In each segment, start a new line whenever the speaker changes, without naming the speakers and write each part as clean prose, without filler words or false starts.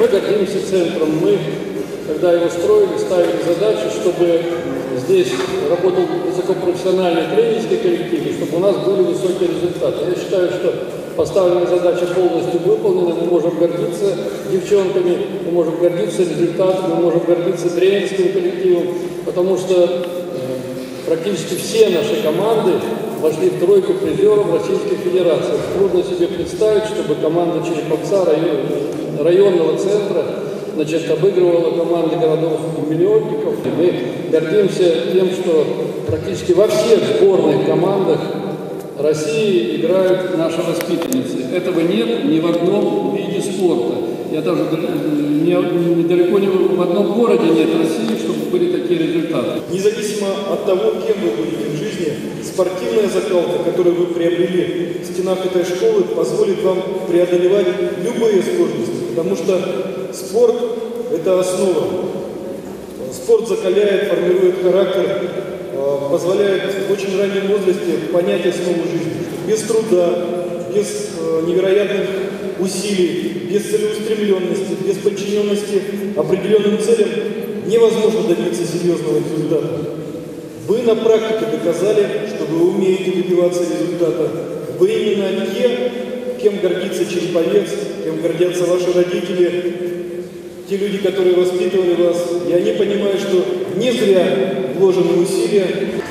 Мы гордимся центром. Мы, когда его строили, ставили задачу, чтобы здесь работал высокопрофессиональный тренерский коллектив, и чтобы у нас были высокие результаты. Я считаю, что поставленная задача полностью выполнена. Мы можем гордиться девчонками, мы можем гордиться результатом, мы можем гордиться тренерским коллективом, потому что практически все наши команды вошли в тройку призеров Российской Федерации. Трудно себе представить, чтобы команда Череповца, районного центра, обыгрывала команды городов-миллионников. Мы гордимся тем, что практически во всех сборных командах России играют наши воспитанницы. Этого нет ни в одном виде спорта. Я даже недалеко не в одном городе нет России, чтобы были такие результаты.
Независимо от того, кем вы будете в жизни, спортивная закалка, которую вы приобрели в стенах этой школы, позволит вам преодолевать любые сложности, потому что спорт – это основа. Спорт закаляет, формирует характер, позволяет в очень раннем возрасте понять основу жизни. Без труда, без невероятных усилий, без целеустремленности, без подчиненности определенным целям невозможно добиться серьезного результата. Вы на практике доказали, что вы умеете добиваться результата. Вы именно кем гордится Череповец, кем гордятся ваши родители, те люди, которые воспитывали вас, и они понимают, что не зря вложены усилия.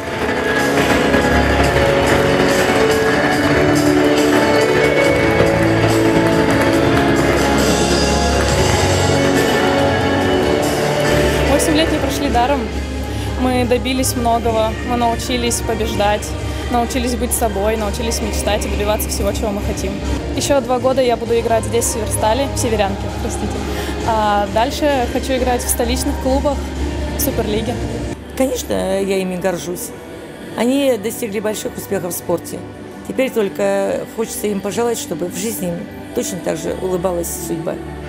Лет не прошли даром. Мы добились многого, мы научились побеждать, научились быть собой, научились мечтать и добиваться всего, чего мы хотим. Еще 2 года я буду играть здесь, в Северстале, в Северянке, простите. А дальше хочу играть в столичных клубах, в Суперлиге.
Конечно, я ими горжусь. Они достигли больших успехов в спорте. Теперь только хочется им пожелать, чтобы в жизни точно так же улыбалась судьба.